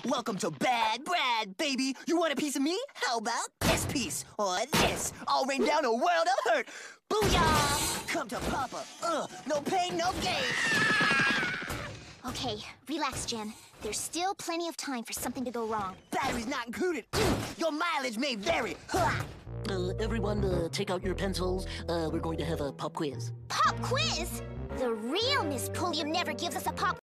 Welcome to Bad Brad, baby. You want a piece of me? How about this piece or this? All rain down a world of hurt. Booyah! Come to Papa. No pain, no gain. Okay, relax, Jen. There's still plenty of time for something to go wrong. Batteries not included. Your mileage may vary. Everyone, take out your pencils. We're going to have a pop quiz. Pop quiz? The real Miss Pulliam never gives us a pop